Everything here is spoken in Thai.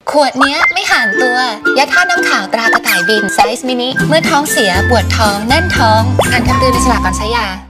ขวดเนี้ยไม่ห่างตัวยาธาตุน้ำขาวตรากระต่ายบินไซส์มินิเมื่อท้องเสียปวดท้องแน่นท้องอ่านคำเตือนในฉลากก่อนใช้ยา